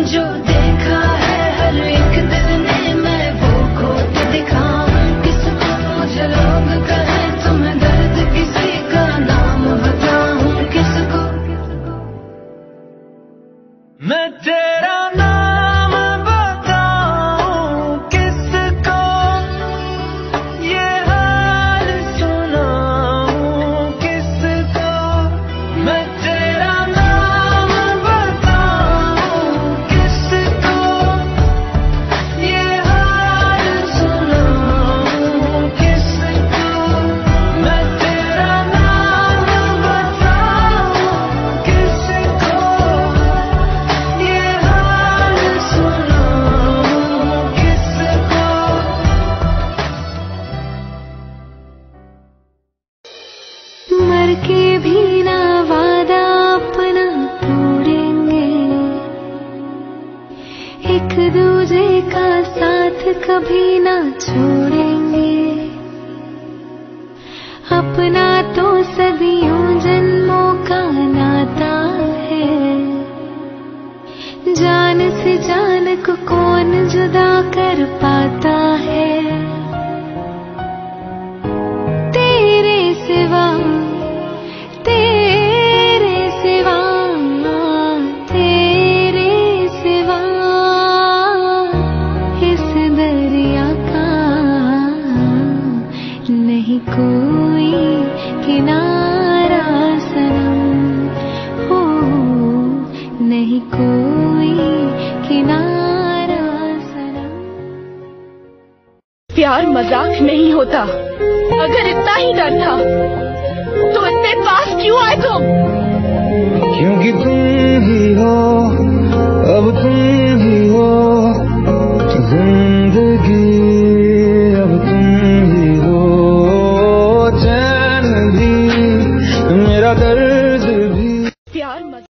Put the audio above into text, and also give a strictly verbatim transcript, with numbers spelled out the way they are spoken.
जो देखा है हर एक दिल ने मैं वो खोद दिखाऊं किसको मुझे लोग कहे तुम्हें दर्द किसी का नाम बताऊं किसको मैं तेरा नाम बताऊं किसको ये हाल सुनाऊं किसको मैं तेरा नाम बताऊं किसको ये हाल सुनाऊं किसको मैं तेरा नाम बताऊं किसको ये हाल सुनाऊं किसको मर के भी ना वादा अपना तोड़ेंगे एक दूजे का साथ कभी ना छोड़ेंगे अपना तो सदियों जन्मों का नाता है जान से जान को कौन जुदा कर पाता है तेरे सिवा तेरे सिवा तेरे सिवा इस दरिया का नहीं कोई किनारा सनम हो नहीं कोई किनारा सनम। प्यार मजाक नहीं होता। अगर इतना ही डर था तो इतने पास क्यों आए तुम? क्योंकि तुम ही हो अब तुम ही हो जिंदगी अब तुम ही हो चैन भी मेरा दर्द